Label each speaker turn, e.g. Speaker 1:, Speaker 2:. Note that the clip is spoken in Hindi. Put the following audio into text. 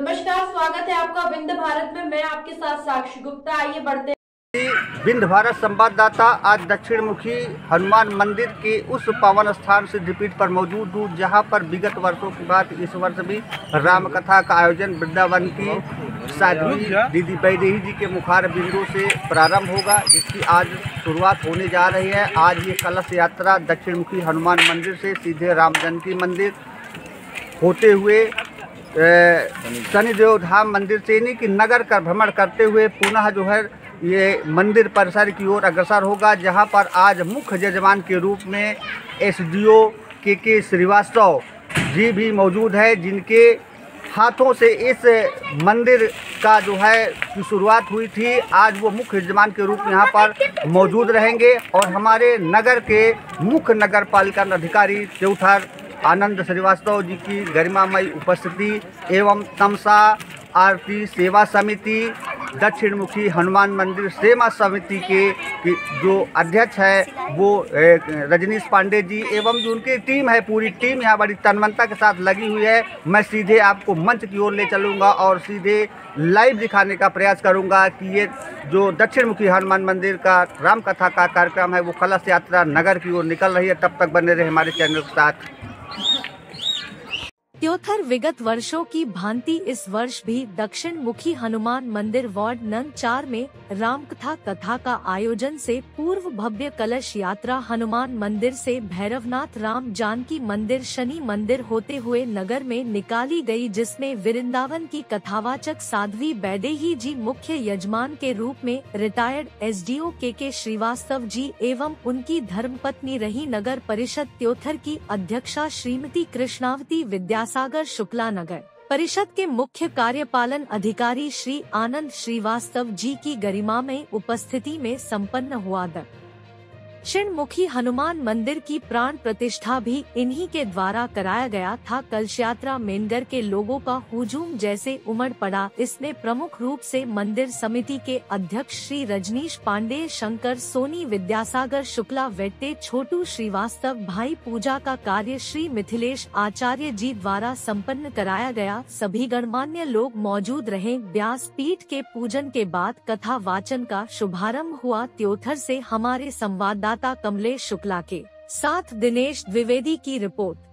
Speaker 1: नमस्कार, स्वागत है आपका विंध्य भारत में। मैं आपके साथ साक्षी गुप्ता। आइए बढ़ते हैं।
Speaker 2: विंध्य भारत संवाददाता आज दक्षिण मुखी हनुमान मंदिर के उस पावन स्थान सिद्धपीठ पर मौजूद हूँ जहाँ पर विगत वर्षों की बात इस वर्ष भी राम कथा का आयोजन वृंदावन की साध्वी दीदी वैदेही जी के मुखार बिंदु से प्रारंभ होगा, जिसकी आज शुरुआत होने जा रही है। आज ये कलश यात्रा दक्षिण मुखी हनुमान मंदिर से सीधे राम जानकी मंदिर होते हुए शनिदेव धाम मंदिर से यानी कि नगर का भ्रमण करते हुए पुनः जो है ये मंदिर परिसर की ओर अग्रसर होगा, जहां पर आज मुख्य यजमान के रूप में एसडीओ के श्रीवास्तव जी भी मौजूद है, जिनके हाथों से इस मंदिर का जो है की शुरुआत हुई थी। आज वो मुख्य यजमान के रूप में यहाँ पर मौजूद रहेंगे और हमारे नगर के मुख्य नगर पालिका अधिकारी चौथर आनंद श्रीवास्तव जी की गरिमामयी उपस्थिति एवं तमसा आरती सेवा समिति दक्षिण मुखी हनुमान मंदिर सेवा समिति के जो अध्यक्ष है वो रजनीश पांडे जी एवं जो उनकी टीम है, पूरी टीम यहाँ बड़ी तन्मयता के साथ लगी हुई है। मैं सीधे आपको मंच की ओर ले चलूँगा और सीधे लाइव दिखाने का प्रयास करूँगा कि ये जो दक्षिण मुखी हनुमान मंदिर का राम कथा का कार्यक्रम है वो कलश यात्रा नगर की ओर निकल रही है। तब तक बने रहे हमारे चैनल के साथ।
Speaker 3: त्योथर विगत वर्षों की भांति इस वर्ष भी दक्षिण मुखी हनुमान मंदिर वार्ड नंबर 4 में रामकथा कथा का आयोजन से पूर्व भव्य कलश यात्रा हनुमान मंदिर से भैरवनाथ राम जानकी मंदिर शनि मंदिर होते हुए नगर में निकाली गई, जिसमें वृंदावन की कथावाचक साध्वी वैदेही जी मुख्य यजमान के रूप में रिटायर्ड एसडीओ के श्रीवास्तव जी एवं उनकी धर्मपत्नी रही नगर परिषद त्योथर की अध्यक्षा श्रीमती कृष्णावती विद्यासागर शुक्ला नगर परिषद के मुख्य कार्यपालन अधिकारी श्री आनंद श्रीवास्तव जी की गरिमामय उपस्थिति में संपन्न हुआ। दक्षिण मुखी हनुमान मंदिर की प्राण प्रतिष्ठा भी इन्हीं के द्वारा कराया गया था। कलश यात्रा मेनगर के लोगों का हुजूम जैसे उमड़ पड़ा। इसमें प्रमुख रूप से मंदिर समिति के अध्यक्ष श्री रजनीश पांडे, शंकर सोनी, विद्यासागर शुक्ला, वेट्टे छोटू श्रीवास्तव, भाई पूजा का कार्य श्री मिथिलेश आचार्य जी द्वारा संपन्न कराया गया। सभी गणमान्य लोग मौजूद रहे। व्यास पीठ के पूजन के बाद कथा वाचन का शुभारंभ हुआ। त्योथर से हमारे संवाददाता कमलेश शुक्ला के साथ दिनेश द्विवेदी की रिपोर्ट।